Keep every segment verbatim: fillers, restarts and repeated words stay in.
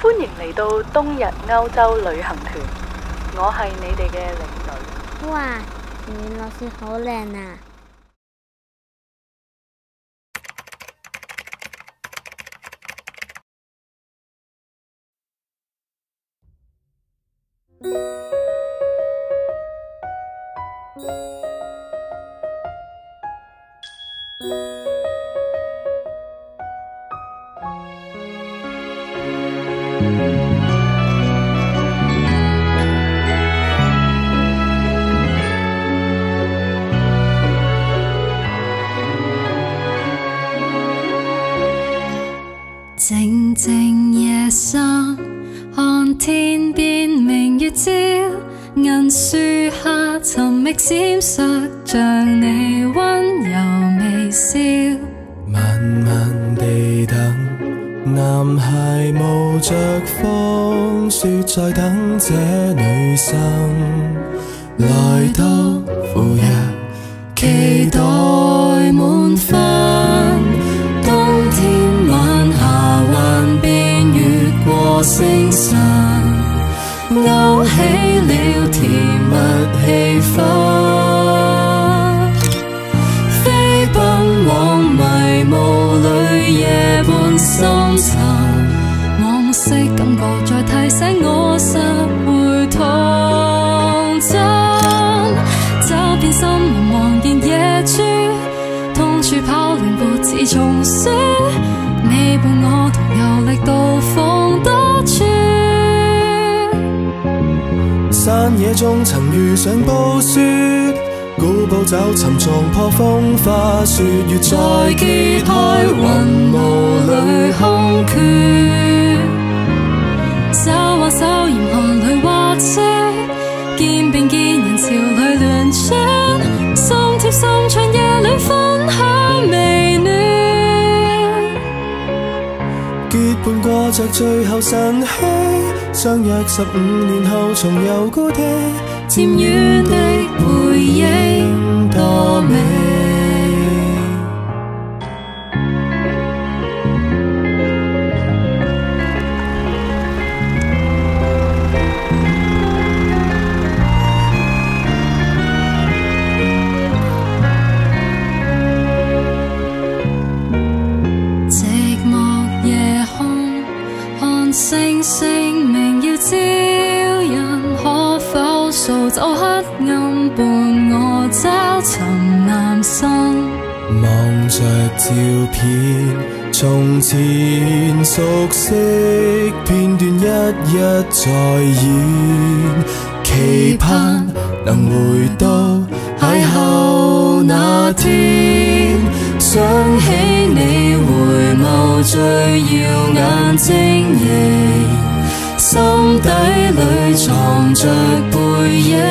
歡迎嚟到冬日歐洲旅行團，我係你哋嘅領隊。 哇，前面落雪好靚啊！ 靜靜夜深，看天邊明月照，銀樹下尋覓閃爍，像你溫柔微笑。 慢慢地等，男孩冒着風雪在等這女生來到赴約，期待滿分。冬天晚霞幻變越過星辰，勾起了甜蜜氣氛，飛奔往迷霧裏夜半深沉，往昔感覺再提醒我拾回童真，找遍森林茫然野豬，痛處跑連步似松鼠，你伴我同遊歷到訪多處。 山野中曾遇上暴雪，古堡找尋撞破風花雪月，再揭開雲霧裏空缺，手挽手嚴寒裏滑雪，肩並肩人潮裏聯轉，心貼心長夜裏分享微暖， 結伴過着最後晨曦，相約十五年後重遊故地， 漸遠的背影多美。寂寞夜空，看星星明耀照人，可否掃走黑暗伴我找尋男生？ 望着照片，從前熟悉片段一一再現，期盼能回到邂逅那天，想起你回眸最耀眼晶瑩，心底裏藏着背影，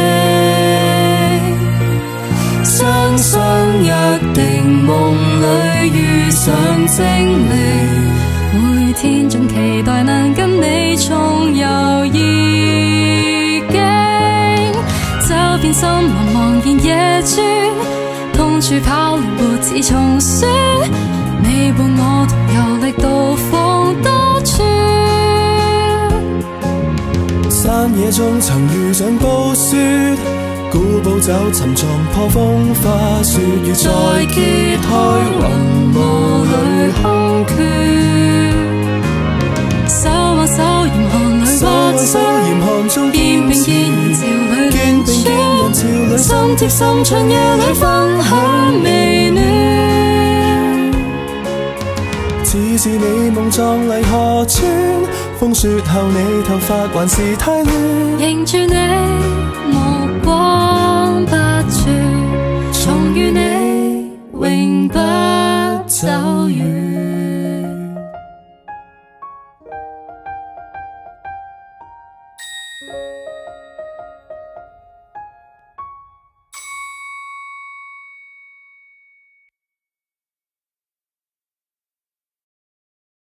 相信約定夢裏遇上精靈，每天總期待能跟你重遊異境，走遍森林茫然野豬，痛處跑連步似松鼠，你伴我同遊歷到訪多處。 山野中曾遇上暴雪，古堡找尋撞破風花雪月，再揭開雲霧裏空缺， 手挽手嚴寒裏滑雪，肩並肩人潮裏聯轉，心貼心長夜裏分享微暖， 似是你夢壯麗河川，風雪後你頭髮還是太亂， 認住你目光不轉，重遇你永不走遠。